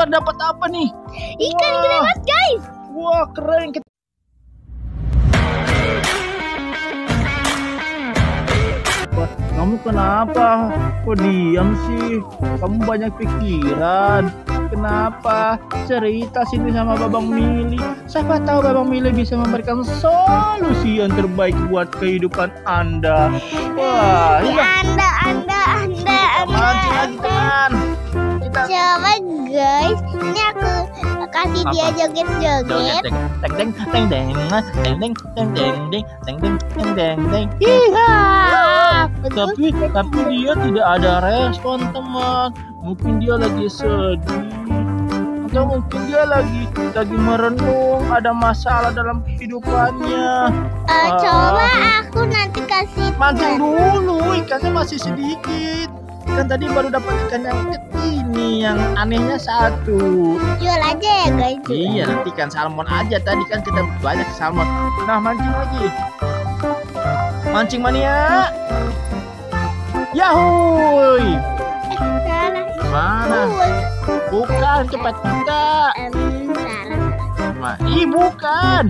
God, dapat apa nih? Ikan gede banget, guys. Wah, keren. Kamu kenapa? Kok diam sih? Kamu banyak pikiran. Kenapa? Cerita sini sama Babang Mili. Siapa tahu Babang Mili bisa memberikan solusi yang terbaik buat kehidupan Anda. Wah, iya. Anda. Mancing lagi, teman. Coba guys, ini aku kasih dia joget-joget. Tapi dia tidak ada respon, teman. Mungkin dia lagi sedih, atau mungkin dia lagi merenung, ada masalah dalam kehidupannya. Coba aku nanti kasih mancing dulu, ikannya masih sedikit. Kan tadi baru dapat ikan yang ini, yang anehnya satu. Jual aja ya guys. Iya, nanti ikan salmon aja. Tadi kan kita banyak salmon. Nah, mancing lagi. Mancing mania. Yahuy. Salah. Mana? Bukan, cepat kita. Salah. Bukan.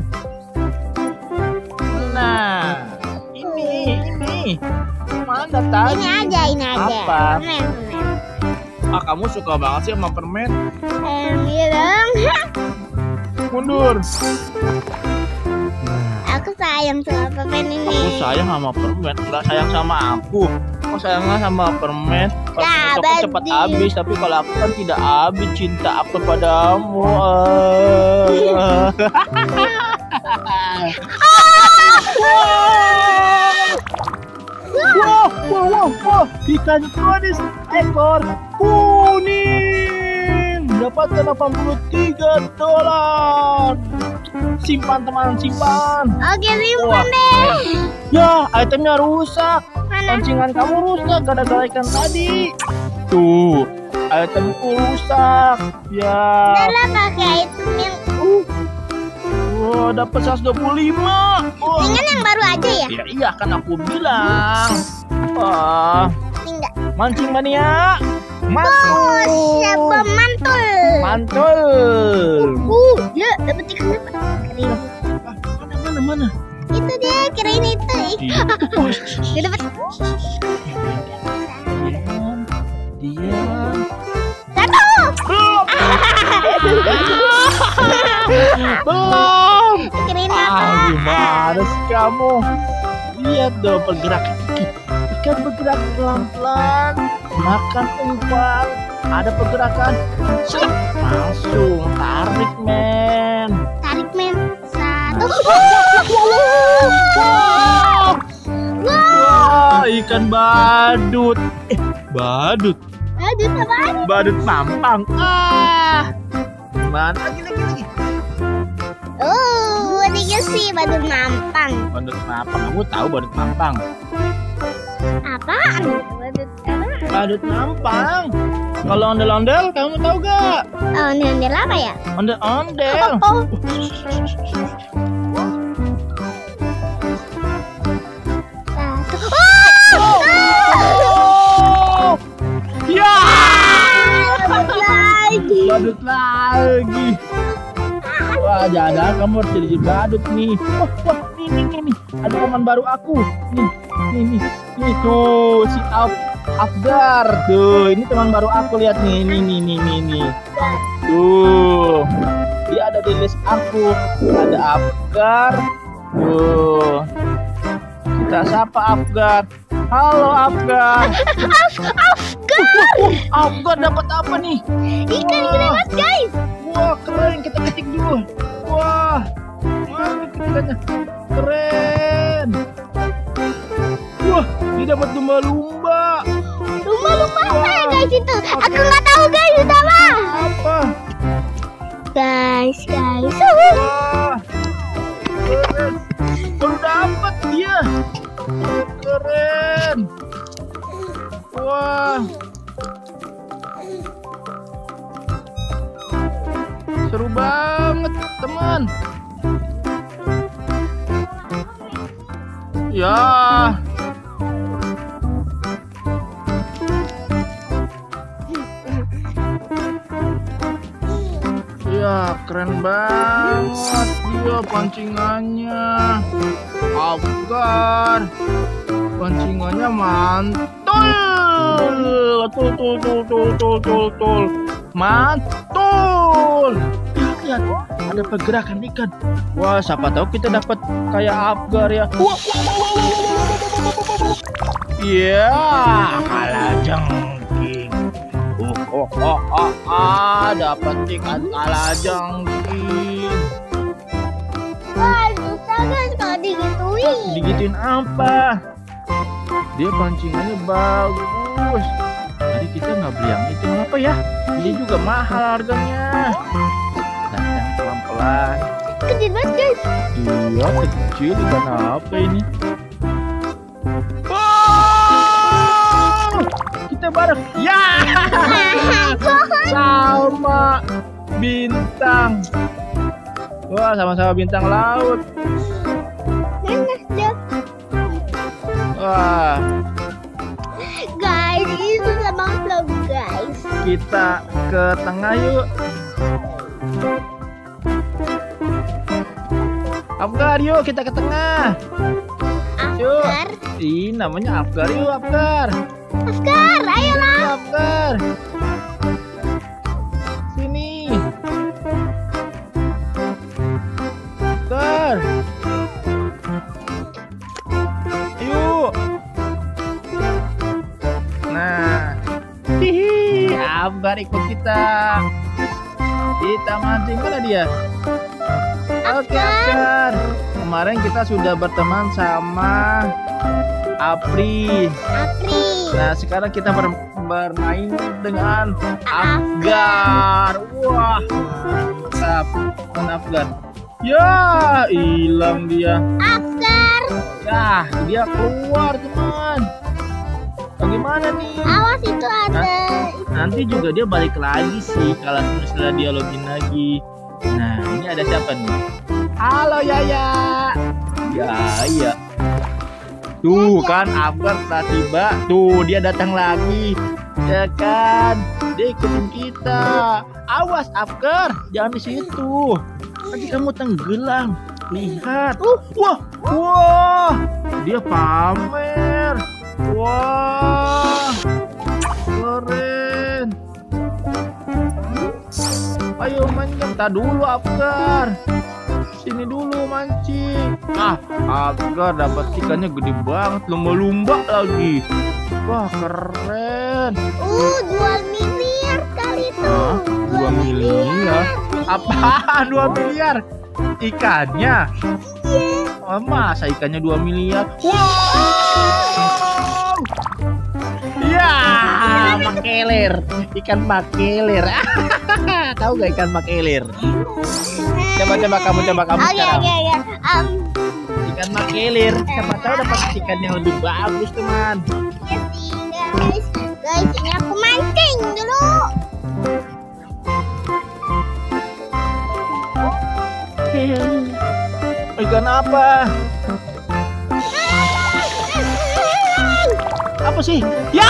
Nah, ini. Mana tadi? Ini aja. Apa? Permen. Kamu suka banget sih sama permen. Iya dong. Mundur. Aku sayang sama permen ini. Aku sayang sama permen, nggak sayang sama aku. Aku sayangnya sama permen. Kalau aku cepat habis, tapi kalau aku kan tidak habis cinta aku padamu. Wow, ikan kunis ekor kuning dapatkan $83. Simpan, teman, simpan. Oke, simpan deh. Ya, itemnya rusak. Mana? Pancingan kamu rusak gara-gara ikan tadi. Tuh, itemku rusak. Ya. Udah pakai item yang Wah, dapat 125. dengan yang baru aja ya? Iya, kan aku bilang. Wah, Enggak. mancing mania. Siapa mantul? Ya, dapat ikan apa? Keren. Mana? Itu dia, kirain itu. Gak dapat. Diam. Satu. Belum. Kirain apa? Gimana sih kamu? Lihat dong pergerakan ikan bergerak pelan-pelan, makan umpan, ada pergerakan, langsung tarik men. Satu. Wah, ikan badut. Badut apaan? Badut mampang. Gimana? Lagi. Dia sih badut mampang. Badut mampang, kamu tahu badut mampang? Apaan? Badut mampang. Kalau ondel-ondel, kamu tahu gak? Ondel apa ya? Ondel-ondel. Ya! Badut lagi. Wah, jangan kamu harus jadi badut nih. Wah, ini. Ada teman baru aku. Nih. Tuh, si Afgar. Tuh, ini teman baru aku, lihat nih. Nih. Tuh. Dia ada di list aku. Ada Afgar. Tuh. Kita sapa Afgar. Halo Afgar. Afgar dapat apa nih? Ikan gede banget, guys. Wah, keren. Kita ketik dulu. Wah, mana ketikannya? Keren. Wah, dia dapat lumba-lumba. Lumba-lumba apa ya guys itu? Aku nggak tahu guys itu apa. Apa? Guys. Wah, keren. Baru dapat dia. Keren. Wah. Seru banget, teman. Ya. Iya, keren banget dia pancingannya. Afgar. Pancingannya mantul. Tul. Mantul. Lihat, ada pergerakan ikan. Wah, siapa tahu kita dapat kayak Afgar ya. Iya, kalajengking. Dapat ikan kalajengking. Wah, susah guys kalau digituin. Digituin apa? Dia pancingannya bagus. Tadi kita nggak beli yang itu, apa ya? Ini juga mahal harganya. Datang pelan-pelan. Kecil banget guys. Iya, kecil. Ikan apa ini? Kita bareng. Ya, sama bintang. Wah, sama-sama bintang laut. Wah, guys, ini susah banget loh guys. kita ke tengah yuk. Afgar, yuk kita ke tengah. Yuk. Afgar. Ih, namanya Afgar, yuk Afgar. Afgar, ayolah. Afgar. Sini. Afgar. Yuk. Nah. Hihi, Afgar ikut kita. Kita mancing, mana dia? Oke, Afgar. Kemarin kita sudah berteman sama Apri. Nah, sekarang kita bermain dengan Afgar. Wah, mantap. Mana Afgar? Ya, hilang dia. Afgar. Ya, dia keluar, teman. Bagaimana nih? Awas, itu ada. Nanti juga dia balik lagi sih kalau setelah dia login lagi. Nah, ini ada siapa nih? Halo Yaya. Ya. Tuh kan Afgar telah tiba. Tuh dia datang lagi. Ya kan? Dia ikutin kita. Awas Afgar, jangan di situ. Nanti kamu tenggelam. Lihat. Wah. Dia pamer. Wah. Keren. Ayo mancing. Tak dulu Afgar. Sini dulu mancing. Afgar dapat ikannya gede banget, lumba-lumba lagi. Wah, keren. 2 miliar kali itu. 2 miliar? Apaan 2 miliar? Ikannya? Iya. Masa ikannya 2 miliar? Wow! Ya, makeler. Ikan makeler. Tahu gak ikan makeler? Coba kamu sekarang. Oke. Ikan makeler. Siapa tahu dapat ikan yang lebih bagus, teman. Ya sih, guys, ini aku mancing dulu. Ikan apa? Apa sih? Ya!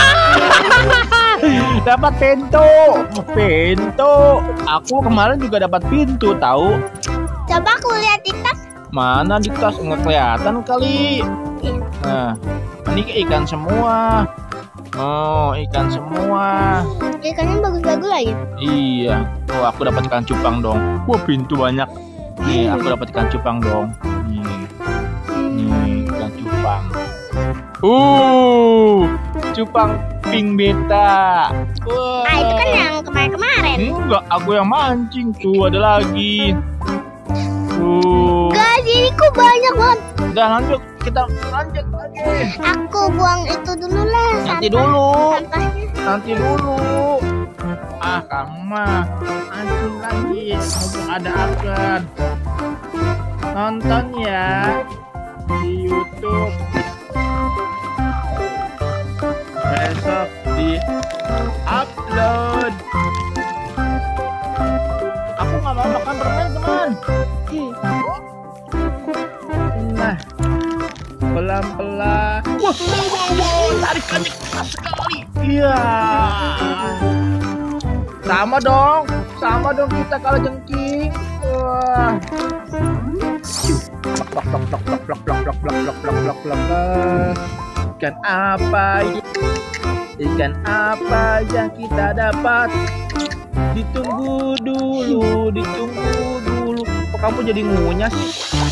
Dapat pintu. Aku kemarin juga dapat pintu, tahu? Coba aku lihat di tas. Mana di tas? Nggak kelihatan kali. Nah, ini ikan semua. Oh, ikan semua. Ikannya bagus-bagus lagi. Iya. Oh, aku dapat ikan cupang dong. Wah, pintu banyak. Nih, aku dapat ikan cupang dong. Nih, ikan cupang. Cupang pink beta. Wah. Itu kan yang kemarin. Enggak, aku yang mancing. Tuh, ada lagi. Guys, ini kok banyak banget. Udah lanjut, kita lanjut lagi. Aku buang itu dulu lah. Nanti dulu. Sampahnya. Nanti dulu. Kamu mah mancing lagi. Mumpung ada Afgar. Nonton ya di YouTube. Besok di upload. Aku nggak mau makan permen, teman. Nah, pelan-pelan. Wah, tarikannya keras sekali. Iya. Sama dong kita kalau jengking. Wah. Blok, blok, blok, blok, blok, blok, blok, blok, blok, blok, blok, blok, blok. Ikan apa? Ikan apa yang kita dapat? Ditunggu dulu, ditunggu dulu. Kok kamu jadi ngunyah sih?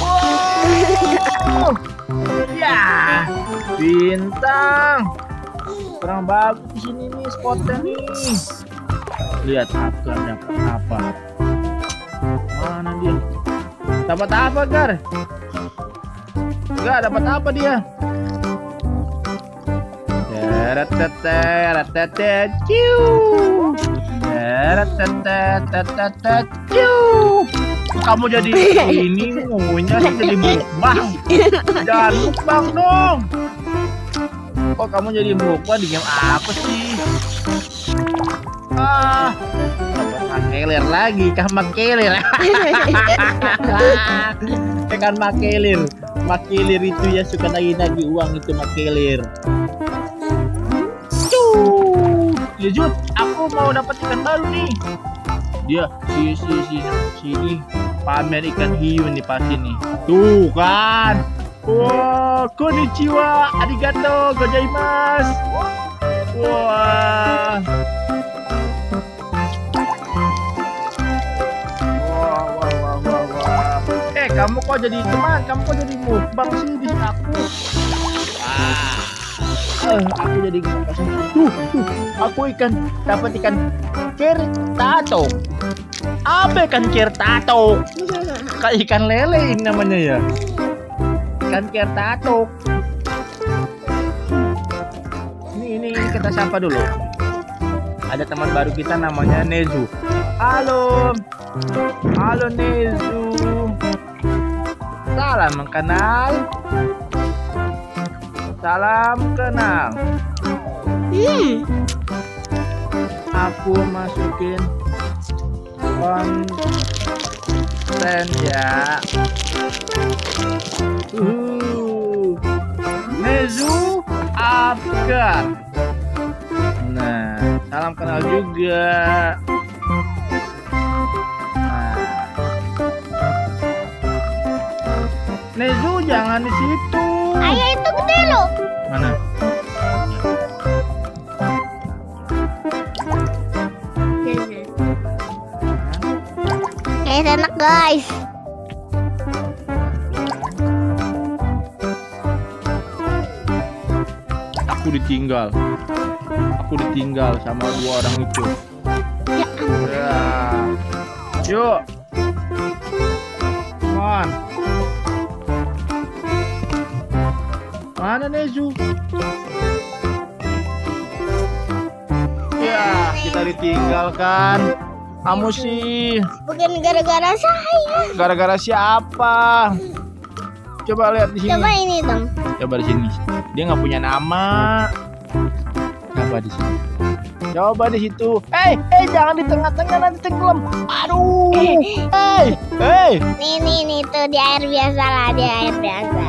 Wow. Ya, bintang. Kurang bagus di sini nih spotnya nih. Lihat Gar dapat apa? Mana dia? Dapat apa Gar? Gar dapat apa dia? Kamu jadi ini ngunyah jadi mukbang. Jangan mukbang dong. Kok kamu jadi mukbang di game apa sih? Makelir lagi, kan makelir. Kan makelir. Makelir itu ya suka nagih-nagih uang itu makelir. Ya Jut, aku mau dapat ikan baru nih. Dia sini pamer ikan hiu nih pasti nih. Tuh kan. Wow, konnichiwa, arigato gozaimasu. Wah. Wah. Kamu kok jadi teman? Kamu kok jadi mukbang sih di aku? Aku jadi tuh, aku dapat ikan kertato. Apa ikan kertato? Kayak ikan lele ini namanya ya. Ikan kertato. Ini kita sapa dulu. Ada teman baru kita namanya Nezu. Halo Nezu. Salam kenal. Aku masukin konten ya. Nezu Afgar. Nah, salam kenal juga. Nezu jangan di situ. Ayah itu gede loh. Mana? Enak guys. Aku ditinggal sama dua orang itu. Ya. Yuk. Come on. Mana Nezu? Ya, kita ditinggalkan. Kamu sih. Bukan gara-gara saya. Gara-gara siapa? Coba lihat di sini. Coba ini dong. Coba di sini. Dia nggak punya nama. Coba di sini. Coba di situ. Jangan di tengah-tengah nanti tenggelam. Aduh. Nih tuh di air biasa lah, di air biasa.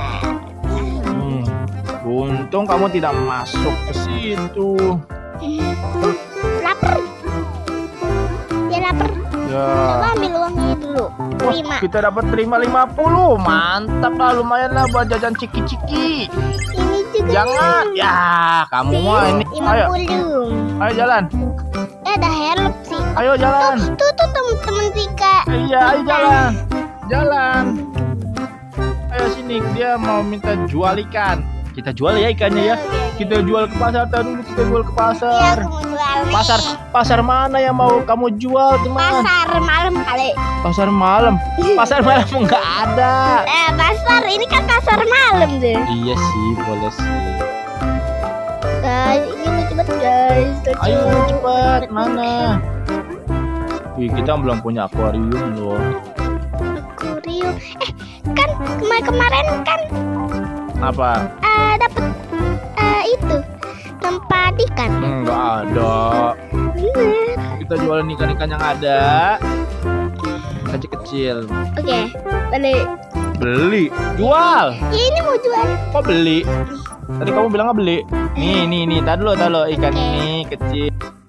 Untung kamu tidak masuk ke situ. Lapar. Dia lapar. Ya. Coba ambil uangnya dulu. Wah, kita dapat terima 50. Mantap lah, lumayan lah buat jajan ciki-ciki. Ini juga. Jangan. Ya, kamu mah ini. 50. Ayo jalan. Ada help sih. Ayo jalan. Tuh temen-temen Tika. Iya, ayo jalan. Jalan. Ayo sini, dia mau minta jual ikan. Kita jual ya ikannya ya. Kita jual ke pasar dulu, kita jual ke pasar. Iya, aku mau jual nih. Pasar mana yang mau kamu jual, teman? Pasar malam kali. Pasar malam. Pasar malam enggak ada. Pasar ini kan pasar malam deh. Iya sih, boleh sih. Guys, ini cepet guys. Ayo cepat, mana? Wih, kita belum punya akuarium loh. Akuarium. Kan kemarin kan Apa? Dapat itu tempat ikan. Enggak ada. Bener. Kita jualin ikan-ikan yang ada. Kecil-kecil. Oke, Beli. Jual. Ya, ini mau jual. Kok beli? Tadi kamu bilang nggak beli. Nih. Taruh ikan ini kecil.